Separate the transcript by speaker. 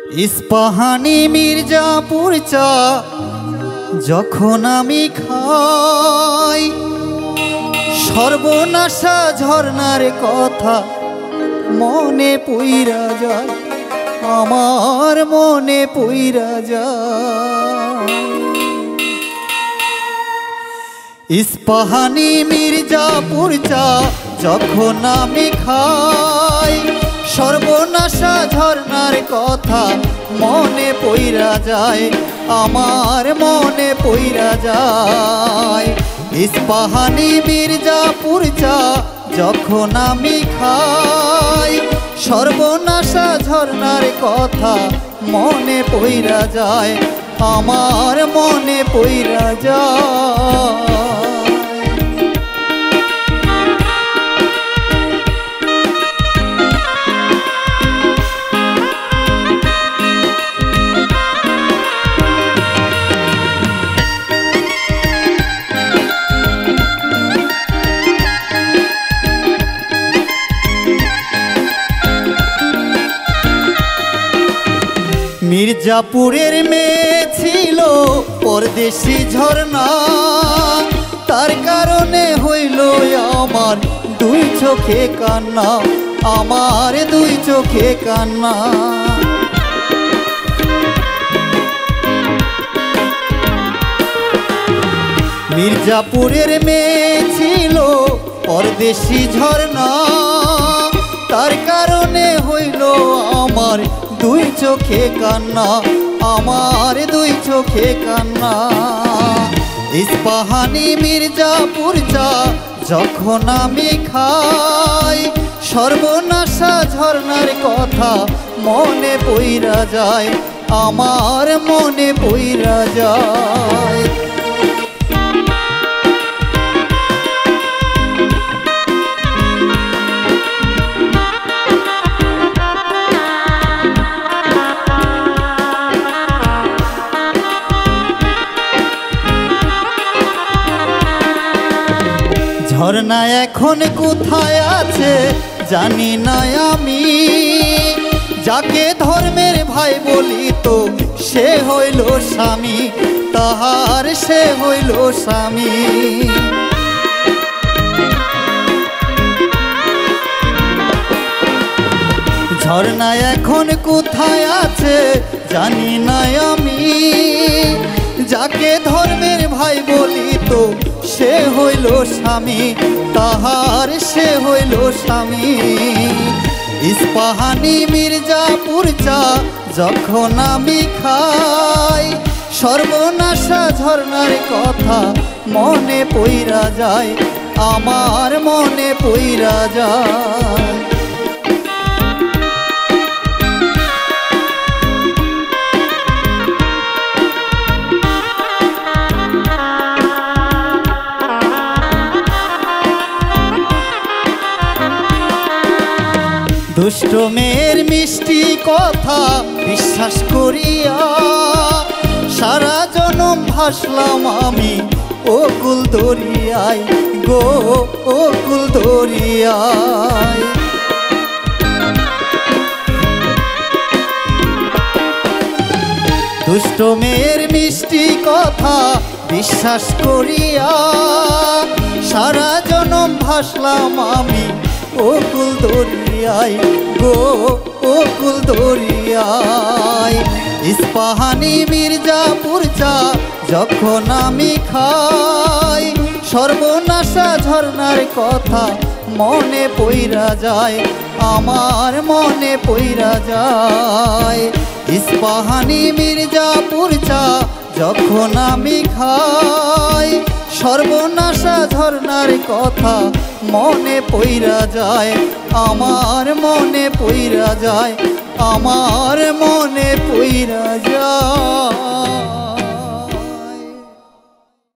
Speaker 1: ইস্পাহানি মির্জাপুর চা যখন আমি খাই, সর্বনাশা ঝর্ণার কথা মনে পইরা যায়, আমার মনে পইরা যায়। ইস্পাহানি মির্জাপুর চা যখন আমি খাই, সর্বনাশা ঝর্ণার কথা মনে পইরা যায়, আমার মনে পইরা যায়। ইস্পাহানি মির্জাপুর চা যখন আমি খাই, সর্বনাশা ঝর্ণার কথা মনে পইরা যায়, আমার মনে পইরা যায়। মির্জাপুরের মেয়ে ছিল পরদেশি ঝর্ণা, তার কারণে হইল আমার দুই চোখে কান্না, আমার দুই চোখে কান্না। মির্জাপুরের মেয়ে ছিল পরদেশি ঝর্ণা, তার কারণে হইল আমার দুই চোখে কান্না, আমার দুই চোখে কান্না। ইস্পাহানি মির্জাপুর চা যখন আমি খাই, সর্বনাশা ঝর্ণার কথা মনে পইরা যায়, আমার মনে পইরা যায়। ঝর্ণা এখন কোথায় আছে জানি না আমি, যাকে ধর্মের ভাই বলি তো সে হইল স্বামী, তাহার সে হইল স্বামী। ঝর্ণা এখন কোথায় আছে জানি না আমি, যাকে ধর্মের ভাই বলি তো সে হইল স্বামী, তাহার সে হইল স্বামী। ইস্পাহানি মির্জাপুর চা যখন আমি খাই, সর্বনাশা ঝর্ণার কথা মনে পইরা যায়, আমার মনে পইরা যায়। দুষ্ট মেয়ের মিষ্টি কথা বিশ্বাস করিয়া সারা জনম ভাসলাম আমি অকুল দরিয়ায় গো, অকুল দরিয়ায়। দুষ্ট মেয়ের মিষ্টি কথা বিশ্বাস করিয়া সারা জনম ভাসলাম আমি অকুল দরিয়ায় গো, অকুল দরিয়ায়। ইস্পাহানি মির্জাপুর চা যখন আমি খাই, সর্বনাশা ঝর্ণার কথা মনে পইরা যায়, আমার মনে পইরা যায়। ইস্পাহানি মির্জাপুর চা যখন আমি খাই, সর্বনাশা ঝর্ণার কথা মনে পইরা যায়, আমার মনে পইরা যায়, আমার মনে পইরা যায়।